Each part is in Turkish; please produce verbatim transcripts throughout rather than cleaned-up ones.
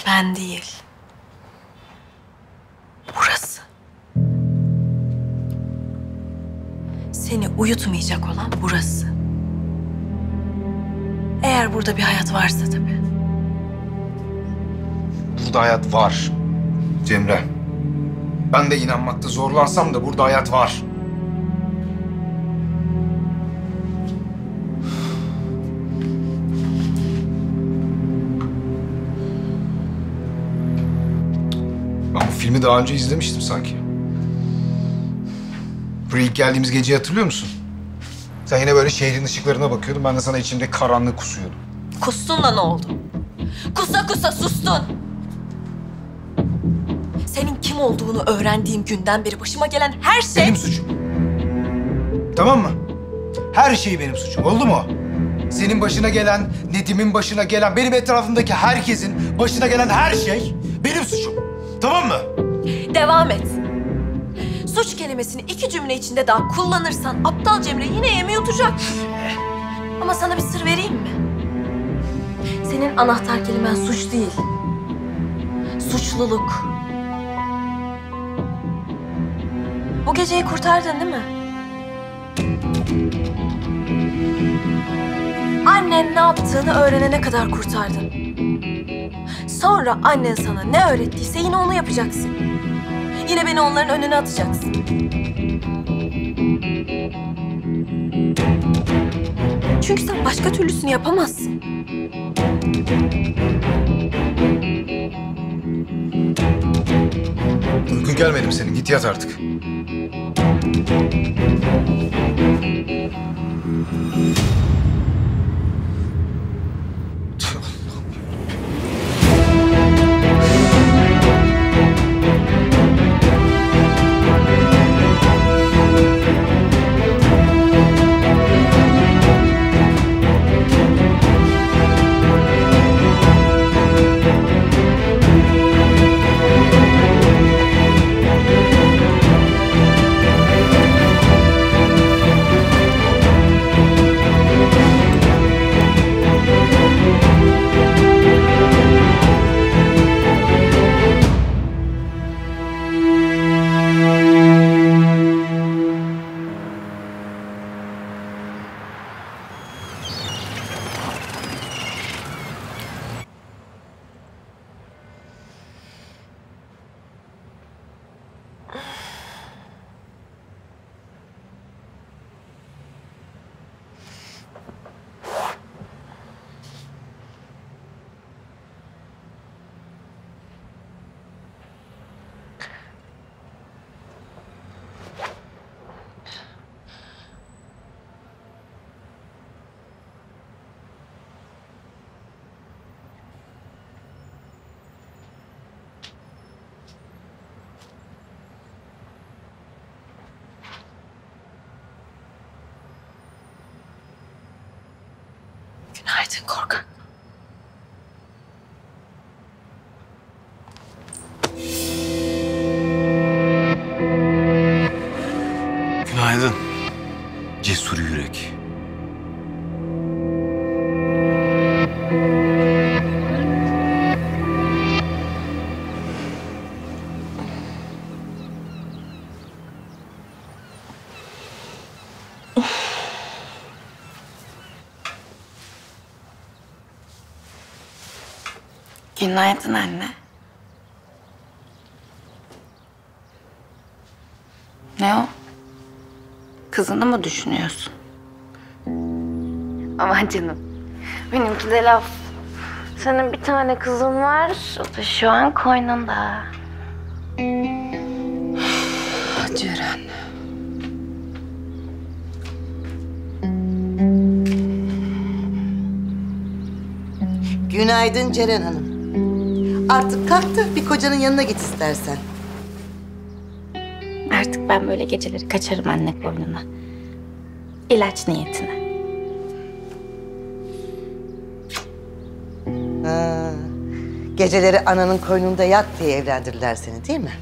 Ben değil. Burası. Seni uyutmayacak olan burası. Eğer burada bir hayat varsa tabii. Burada hayat var Cemre. Ben de inanmakta zorlansam da burada hayat var. Ben bu filmi daha önce izlemiştim sanki. Buraya ilk geldiğimiz geceyi hatırlıyor musun? Sen yine böyle şehrin ışıklarına bakıyordun. Ben de sana içimde karanlık kusuyordum. Kustun da ne oldu? Kusa kusa sustun. Senin kim olduğunu öğrendiğim günden beri başıma gelen her şey... Benim suçum. Tamam mı? Her şey benim suçum. Oldu mu? Senin başına gelen, Nedim'in başına gelen, benim etrafımdaki herkesin başına gelen her şey benim suçum. Tamam mı? Devam et. Suç kelimesini iki cümle içinde daha kullanırsan aptal Cemre yine yemi yutacak. Ama sana bir sır vereyim mi? Senin anahtar kelimen suç değil. Suçluluk. Bu geceyi kurtardın değil mi? Annen ne yaptığını öğrenene kadar kurtardın. Sonra annen sana ne öğrettiyse yine onu yapacaksın. Yine beni onların önüne atacaksın. Çünkü sen başka türlüsünü yapamazsın. Uykun gelmedi mi senin? Git yat artık. Günaydın korkak. Günaydın. Cesur yürek. Günaydın anne. Ne o? Kızını mı düşünüyorsun? Aman canım. Benimki de laf. Senin bir tane kızın var. O da şu an koynunda. Ceren. Günaydın Ceren Hanım. Artık kalk da bir kocanın yanına git istersen. Artık ben böyle geceleri kaçarım anne koynuna. İlaç niyetine. Ha, geceleri ananın koynunda yat diye evlendirdiler seni değil mi?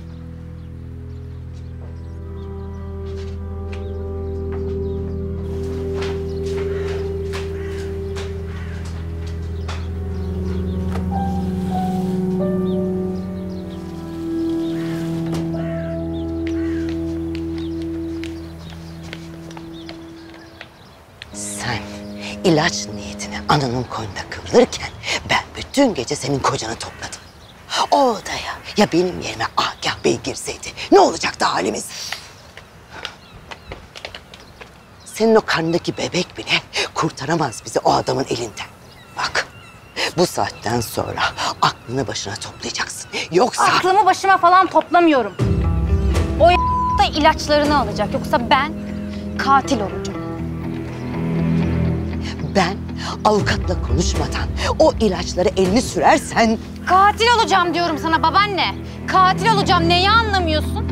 Sen ilaç niyetine ananın koynunda kıvrılırken ben bütün gece senin kocanı topladım. O odaya ya benim yerime Agah Bey girseydi ne olacaktı halimiz? Senin o karnındaki bebek bile kurtaramaz bizi o adamın elinden. Bak, bu saatten sonra aklını başına toplayacaksın. Yoksa... Aklımı başıma falan toplamıyorum. O da ilaçlarını alacak. Yoksa ben katil olacağım. Ben avukatla konuşmadan o ilaçları elini sürersen... Katil olacağım diyorum sana babaanne. Katil olacağım. Neyi anlamıyorsun?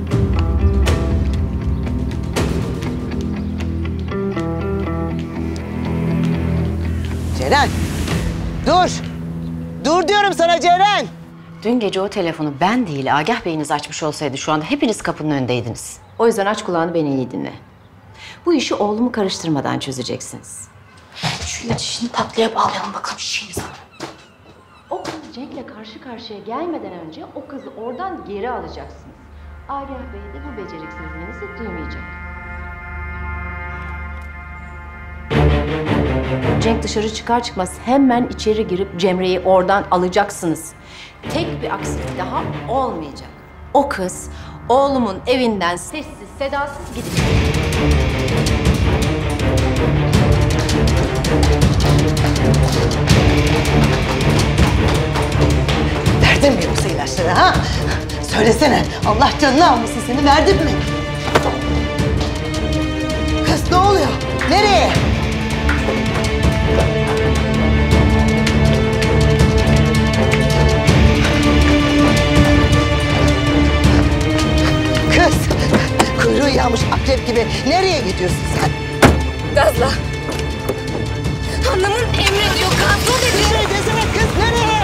Ceren, dur. Dur diyorum sana Ceren. Dün gece o telefonu ben değil Agah Bey'iniz açmış olsaydı şu anda hepiniz kapının önündeydiniz. O yüzden aç kulağını, beni iyi dinle. Bu işi oğlumu karıştırmadan çözeceksiniz. Şu ilaç işini tatlıya bağlayalım bakalım şimdi sana. O kız Cenk'le karşı karşıya gelmeden önce o kızı oradan geri alacaksınız. Agah Bey de bu beceriksizliğinizi duymayacak. Cenk dışarı çıkar çıkmaz hemen içeri girip Cemre'yi oradan alacaksınız. Tek bir aksilik daha olmayacak. O kız oğlumun evinden sessiz sedasız gidecek. Verdin mi yoksa ilaçları ha? Söylesene, Allah canını almasın seni, verdin mi? Kız ne oluyor? Nereye? Kız, kuyruğu yağmış akrep gibi nereye gidiyorsun sen? Gazla. Hanımın emrediyor, kontrol ediyor. Nereye desene kız, nereye?